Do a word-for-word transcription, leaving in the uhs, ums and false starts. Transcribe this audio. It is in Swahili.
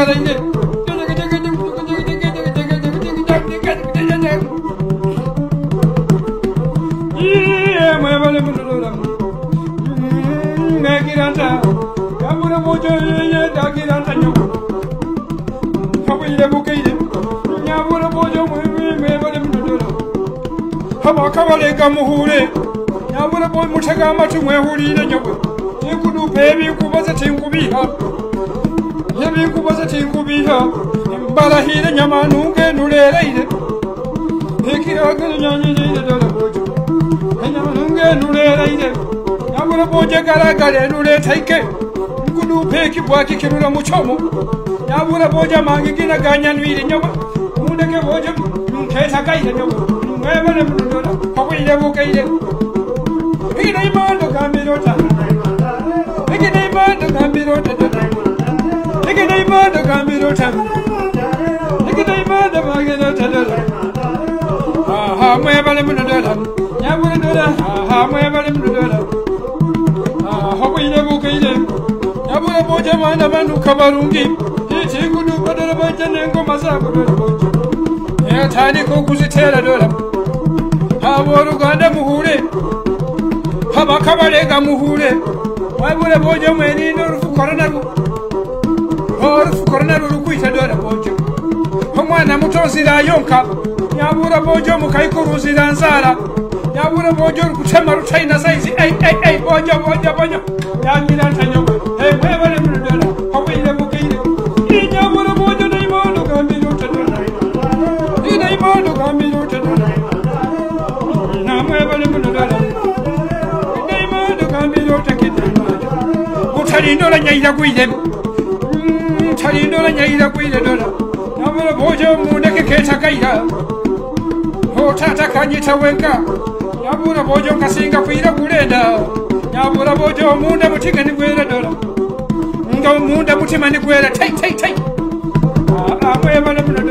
Karinde. Yeah, my Valamundura. Magiranta. Yamura Mojo, Dagiranta. How will you book it? Yamura Mojo, my Valamundura. How Kavale Gamuhure. Yamura Boy Mutagama to where who need a job. You could do baby who was a team could be her. Heavy who was a team could be her. Balahina Yamanu get no lady. Take it out and you Nunga nule raide, Yamura Boja Garagare nule take it. Kudu peki waki kirura muchomo. Yamura Boja Mangina Ganyan reading Yama. Mundaka Boja, Kesa Gaida, wherever the Mundura, how will you book it? He may want to come in order. He can want to come in order. He can want to come in order. He can want to come in order. Ah, wherever the Mundura. Yamura, ah, wherever the Mundura. Ah, how will you book it? Yamura Boja Manaman Kabarungi. He take good to better about Janengo Masabu. Yeah, tiny Kokusitera Dora. How would Uganda Muhure? Habakabarega Muhure. Why would a Boja many no Corona or Corona Ruquita Dora Boja? Homana Mutosida Yonka. Yamura Boja Mukaiko Zidanzara. Yamura Bojo Kuchamaru China says, hey, hey, hey, Boja, Boja, Boja. Yamina Tanyo. Hey, wherever the Mundura. How will you book it? Yamura Boja Naimano Gambino tonight. In Naimano Gambino tonight. Now, wherever the Mundura. Naimano Gambino take it. Tarino and Yaida Guidem. Tarino and Yaida Guidem. Yamura Boja Munaka Ketakaida. Oh, Tata Kanyita Wenka. Yamura Bojo Kasinga Pira Gureda. Yamura Bojo Munda Mutik and Guerra. Munda Mutim and Guerra. Take, take, take. Ah, wherever the